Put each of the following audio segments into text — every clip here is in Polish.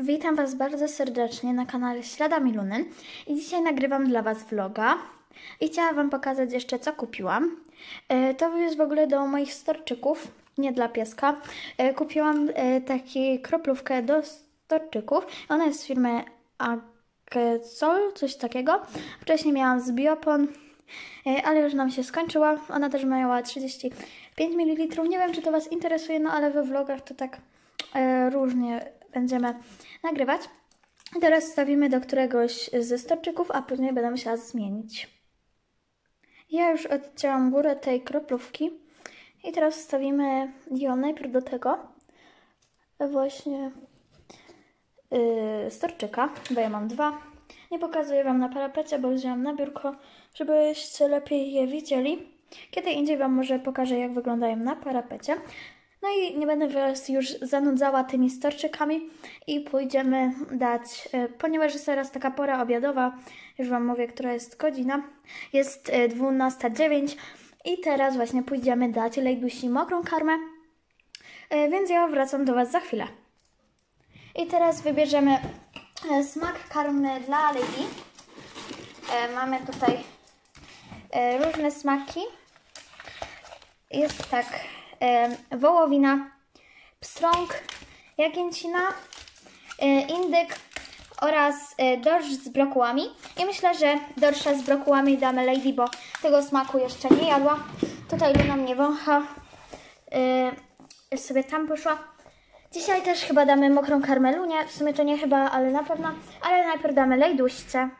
Witam Was bardzo serdecznie na kanale Śladami Luny i dzisiaj nagrywam dla Was vloga i chciałam Wam pokazać jeszcze, co kupiłam. To jest w ogóle do moich storczyków, nie dla pieska. Kupiłam taką kroplówkę do storczyków. Ona jest z firmy Agesol, coś takiego. Wcześniej miałam z Biopon, ale już nam się skończyła. Ona też miała 35 ml. Nie wiem, czy to Was interesuje, no ale we vlogach to tak różnie będziemy nagrywać. Teraz wstawimy do któregoś ze storczyków, a później będę musiała zmienić. Ja już odcięłam górę tej kroplówki i teraz wstawimy ją najpierw do tego właśnie storczyka, bo ja mam dwa. Nie pokazuję Wam na parapecie, bo wzięłam na biurko, żebyście lepiej je widzieli. Kiedy indziej Wam może pokażę, jak wyglądają na parapecie. No i nie będę Was już zanudzała tymi storczykami i pójdziemy dać, ponieważ jest teraz taka pora obiadowa, już Wam mówię, która jest godzina, jest 12:09 i teraz właśnie pójdziemy dać Lejdusi mokrą karmę, więc ja wracam do Was za chwilę. I teraz wybierzemy smak karmny dla Lady. Mamy tutaj różne smaki. Jest tak, wołowina, pstrąg, jagnięcina, indyk oraz dorsz z brokułami. I myślę, że dorsza z brokułami damy Lady, bo tego smaku jeszcze nie jadła. Tutaj Luna mnie wącha, sobie tam poszła. Dzisiaj też chyba damy mokrą karmę Lunie, w sumie to nie chyba, ale na pewno. Ale najpierw damy Lejduśce.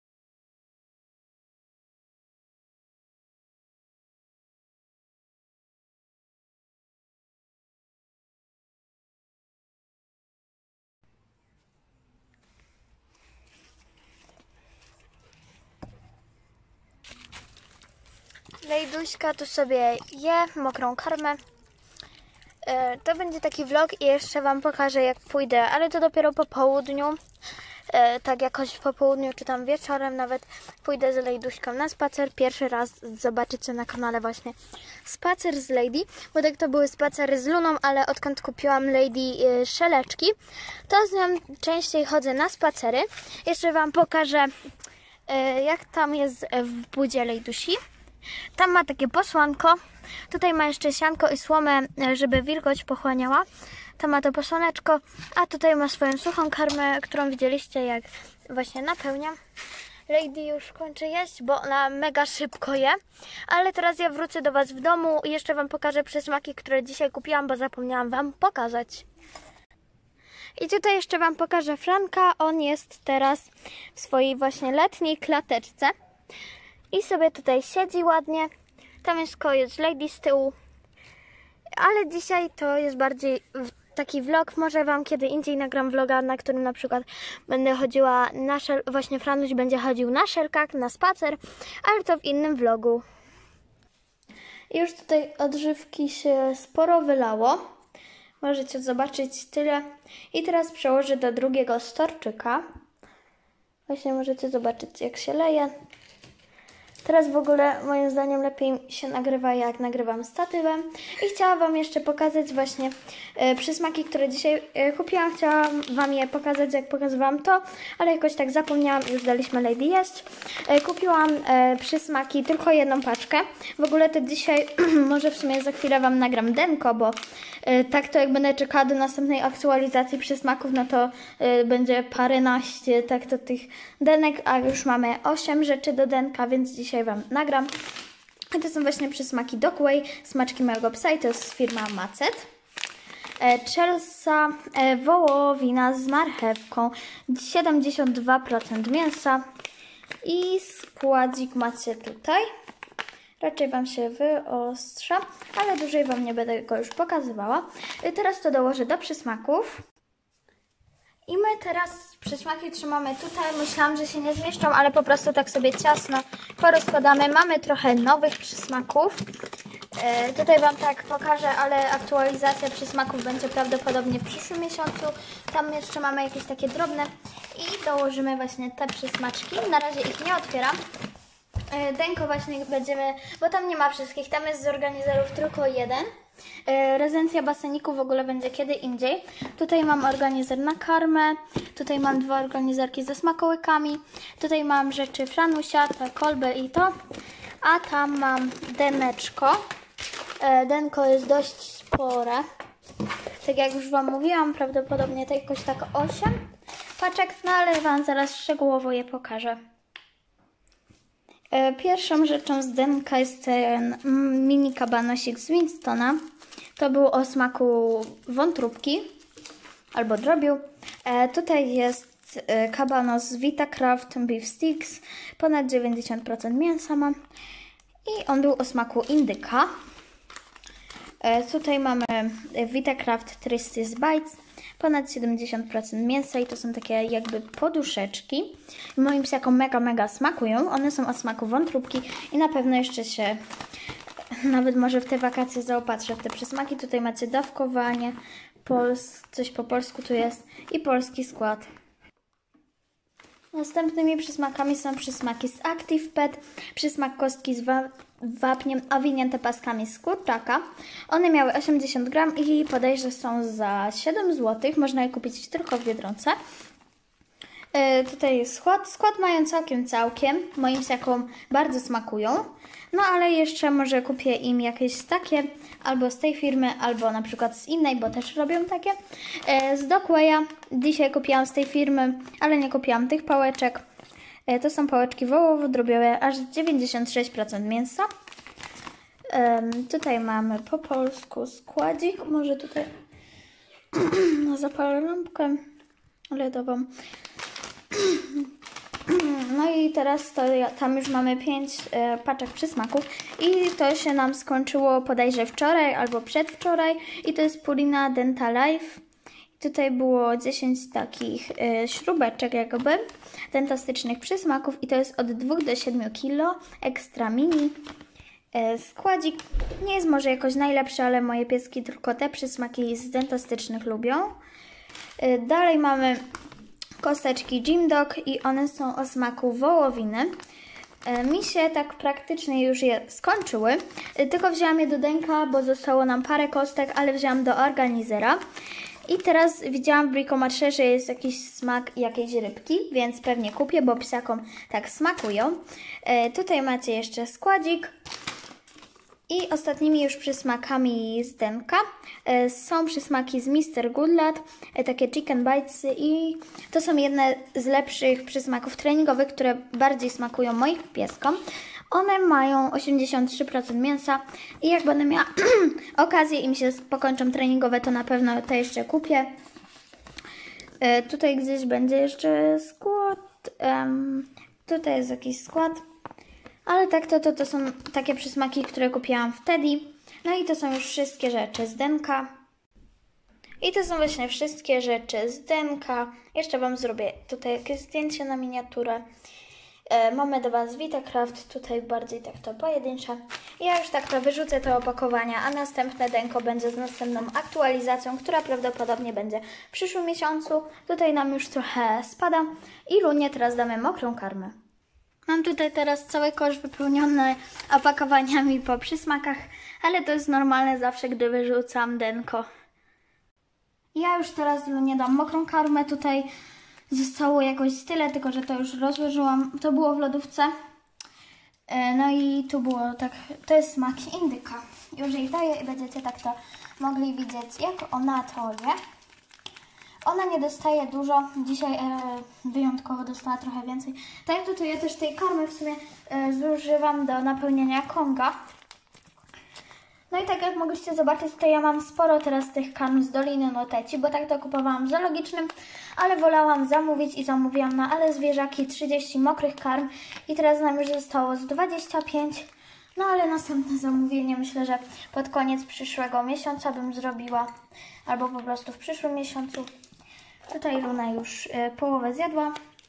Lejduśka tu sobie je mokrą karmę. To będzie taki vlog i jeszcze Wam pokażę, jak pójdę, ale to dopiero po południu. Tak jakoś po południu czy tam wieczorem nawet pójdę z Lejduśką na spacer. Pierwszy raz zobaczycie na kanale właśnie spacer z Lady, bo tak to były spacery z Luną, ale odkąd kupiłam Lady szeleczki, to z nią częściej chodzę na spacery. Jeszcze Wam pokażę, jak tam jest w budzie Lejdusi. Tam ma takie posłanko, tutaj ma jeszcze sianko i słomę, żeby wilgoć pochłaniała. Tam ma to posłoneczko, a tutaj ma swoją suchą karmę, którą widzieliście, jak właśnie napełniam. Lady już kończy jeść, bo ona mega szybko je. Ale teraz ja wrócę do Was w domu i jeszcze Wam pokażę przysmaki, które dzisiaj kupiłam, bo zapomniałam Wam pokazać. I tutaj jeszcze Wam pokażę Franka. On jest teraz w swojej właśnie letniej klateczce. I sobie tutaj siedzi ładnie. Tam jest koniec Lady z tyłu. Ale dzisiaj to jest bardziej taki vlog. Może Wam kiedy indziej nagram vloga, na którym na przykład będę chodziła na właśnie Franuś będzie chodził na szelkach, na spacer, ale to w innym vlogu. I już tutaj odżywki się sporo wylało. Możecie zobaczyć tyle. I teraz przełożę do drugiego storczyka. Właśnie możecie zobaczyć, jak się leje. Teraz w ogóle moim zdaniem lepiej się nagrywa, jak nagrywam statywem. I chciałam Wam jeszcze pokazać właśnie przysmaki, które dzisiaj kupiłam. Chciałam Wam je pokazać, jak pokazywałam to, ale jakoś tak zapomniałam i już daliśmy Lady jeść. Kupiłam przysmaki, tylko jedną paczkę. W ogóle to dzisiaj, może w sumie za chwilę Wam nagram denko, bo tak to jak będę czekała do następnej aktualizacji przysmaków, no to będzie paręnaście tak to tych denek, a już mamy 8 rzeczy do denka, więc dzisiaj Wam nagram. I to są właśnie przysmaki Dogway, smaczki mojego psa i to jest firma Macet. Chelsea, wołowina z marchewką, 72% mięsa i składzik macie tutaj. Raczej Wam się wyostrza, ale dłużej Wam nie będę go już pokazywała. Teraz to dołożę do przysmaków. I my teraz przysmaki trzymamy tutaj. Myślałam, że się nie zmieszczą, ale po prostu tak sobie ciasno porozkładamy. Mamy trochę nowych przysmaków. Tutaj Wam tak pokażę, ale aktualizacja przysmaków będzie prawdopodobnie w przyszłym miesiącu. Tam jeszcze mamy jakieś takie drobne i dołożymy właśnie te przysmaczki. Na razie ich nie otwieram. Denko właśnie będziemy, bo tam nie ma wszystkich, tam jest z organizerów tylko jeden. Rezencja baseniku w ogóle będzie kiedy indziej. Tutaj mam organizer na karmę, tutaj mam 2 organizerki ze smakołykami, tutaj mam rzeczy Franusia, te kolby i to, a tam mam deneczko. Denko jest dość spore. Tak jak już Wam mówiłam, prawdopodobnie to jakoś tak 8 paczek, no ale Wam zaraz szczegółowo je pokażę. Pierwszą rzeczą z denka jest ten mini kabanosik z Winstona. To był o smaku wątróbki albo drobiu. Tutaj jest kabanos z Vitacraft Beef Sticks, ponad 90% mięsa ma i on był o smaku indyka. Tutaj mamy Vitacraft Twisties Bites, ponad 70% mięsa i to są takie jakby poduszeczki. Moim psiakom mega smakują. One są o smaku wątróbki i na pewno jeszcze się nawet może w te wakacje zaopatrzę w te przysmaki. Tutaj macie dawkowanie, coś po polsku tu jest i polski skład. Następnymi przysmakami są przysmaki z Active Pet, przysmak kostki z wapniem owinięte paskami z kurczaka. One miały 80 gram i podejrzewam, że są za 7 zł. Można je kupić tylko w Biedronce. Tutaj jest skład. Skład mają całkiem. Moim psiakom bardzo smakują. No ale jeszcze może kupię im jakieś takie, albo z tej firmy, albo na przykład z innej, bo też robią takie. Z Dogwaya. Dzisiaj kupiłam z tej firmy, ale nie kupiłam tych pałeczek. To są pałeczki wołowo-drobiowe, aż 96% mięsa. Tutaj mamy po polsku składzik. Może tutaj zapalę lampkę LEDową. No i teraz tam już mamy 5 paczek przysmaków i to się nam skończyło podejrzewam wczoraj albo przedwczoraj i to jest Purina Dental Life. Tutaj było 10 takich śrubeczek jakby dentastycznych przysmaków i to jest od 2 do 7 kg, ekstra mini. Składzik nie jest może jakoś najlepszy, ale moje pieski tylko te przysmaki z dentastycznych lubią. Dalej mamy kosteczki Jim Dog i one są o smaku wołowiny. Mi się tak praktycznie już je skończyły, tylko wzięłam je do denka, bo zostało nam parę kostek, ale wzięłam do organizera. I teraz widziałam w Bricomarché, że jest jakiś smak jakiejś rybki, więc pewnie kupię, bo psiakom tak smakują. Tutaj macie jeszcze składzik. I ostatnimi już przysmakami z denka są przysmaki z Mr. Goodlad, takie chicken bites i to są jedne z lepszych przysmaków treningowych, które bardziej smakują moim pieskom. One mają 83% mięsa i jak będę miała okazję im się pokończą treningowe, to na pewno to jeszcze kupię. Tutaj gdzieś będzie jeszcze skład, tutaj jest jakiś skład. Ale tak to są takie przysmaki, które kupiłam wtedy. No i to są już wszystkie rzeczy z denka. I to są właśnie wszystkie rzeczy z denka. Jeszcze Wam zrobię tutaj jakieś zdjęcie na miniaturę. Mamy 2 z Vitacraft, tutaj bardziej tak to pojedyncze. Ja już tak to wyrzucę te opakowania, a następne denko będzie z następną aktualizacją, która prawdopodobnie będzie w przyszłym miesiącu. Tutaj nam już trochę spada i Lunie teraz damy mokrą karmę. Mam tutaj teraz cały kosz wypełniony opakowaniami po przysmakach, ale to jest normalne zawsze, gdy wyrzucam denko. Ja już teraz nie dam mokrą karmę, tutaj zostało jakoś tyle, tylko że to już rozłożyłam. To było w lodówce. No i tu było tak, to jest smak indyka. Już jej daję i będziecie tak to mogli widzieć, jak ona to je. Ona nie dostaje dużo, dzisiaj wyjątkowo dostała trochę więcej. Tak to ja też tej karmy w sumie zużywam do napełnienia konga. No i tak jak mogliście zobaczyć, to ja mam sporo teraz tych karm z Doliny Noteci, bo tak to kupowałam w zoologicznym, ale wolałam zamówić i zamówiłam na Ale Zwierzaki 30 mokrych karm i teraz nam już zostało z 25. No ale następne zamówienie myślę, że pod koniec przyszłego miesiąca bym zrobiła, albo po prostu w przyszłym miesiącu. Tutaj Luna już połowę zjadła.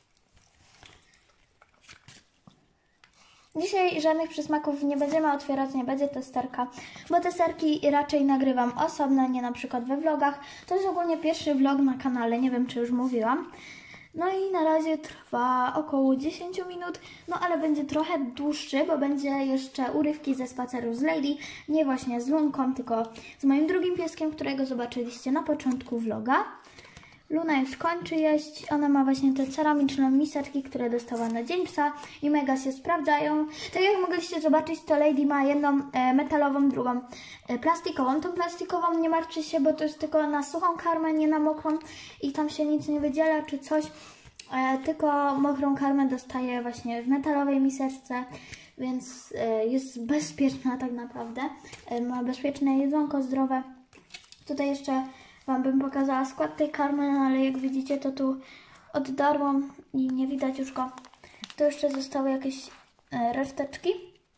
Dzisiaj żadnych przysmaków nie będziemy otwierać, nie będzie testerka, bo testerki raczej nagrywam osobno, nie na przykład we vlogach. To jest ogólnie pierwszy vlog na kanale, nie wiem czy już mówiłam. No i na razie trwa około 10 minut, no ale będzie trochę dłuższy, bo będzie jeszcze urywki ze spaceru z Lady, nie właśnie z Lunką, tylko z moim drugim pieskiem, którego zobaczyliście na początku vloga. Luna już kończy jeść, ona ma właśnie te ceramiczne miseczki, które dostała na Dzień Psa i mega się sprawdzają. Tak jak mogliście zobaczyć, to Lady ma jedną metalową, drugą plastikową. Tą plastikową nie martwcie się, bo to jest tylko na suchą karmę, nie na mokrą i tam się nic nie wydziela czy coś. Tylko mokrą karmę dostaje właśnie w metalowej miseczce, więc jest bezpieczna tak naprawdę. Ma bezpieczne jedzonko zdrowe. Tutaj jeszcze Wam bym pokazała skład tej karmy, no ale jak widzicie, to tu oddarłam i nie widać już go. Tu jeszcze zostały jakieś reszteczki.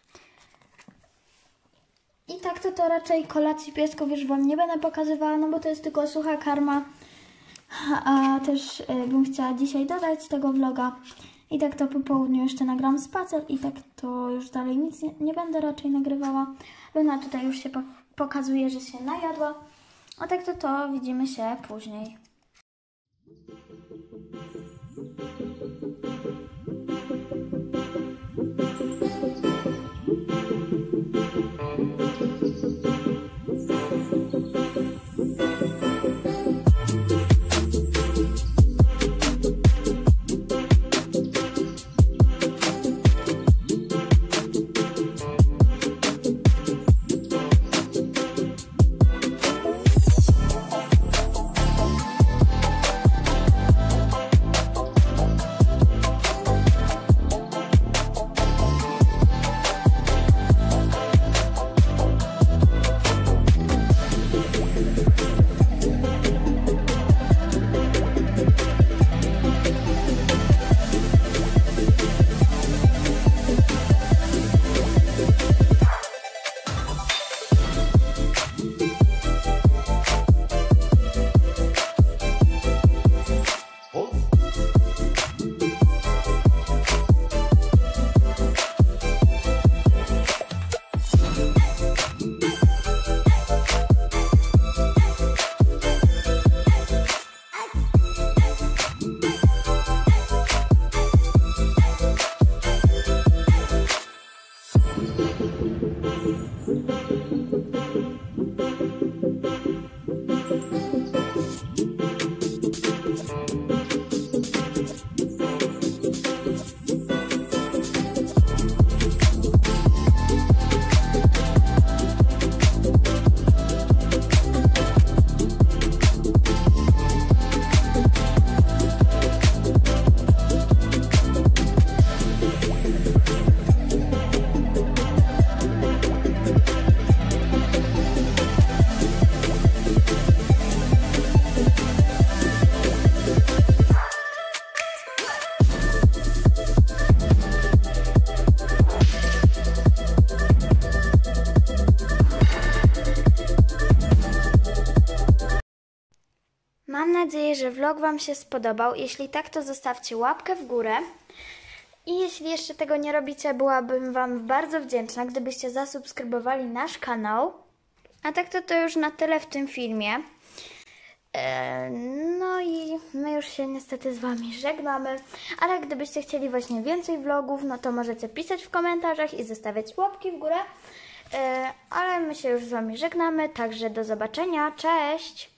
I tak to raczej kolacji piesków już Wam nie będę pokazywała, no bo to jest tylko sucha karma. A też bym chciała dzisiaj dodać tego vloga. I tak to po południu jeszcze nagram spacer i tak to już dalej nic nie będę raczej nagrywała. Luna tutaj już się pokazuje, że się najadła. A tak to widzimy się później. Mam nadzieję, że vlog Wam się spodobał. Jeśli tak, to zostawcie łapkę w górę. I jeśli jeszcze tego nie robicie, byłabym Wam bardzo wdzięczna, gdybyście zasubskrybowali nasz kanał. A tak to już na tyle w tym filmie. No i my już się niestety z Wami żegnamy. Ale gdybyście chcieli właśnie więcej vlogów, no to możecie pisać w komentarzach i zostawiać łapki w górę. Ale my się już z Wami żegnamy, także do zobaczenia. Cześć!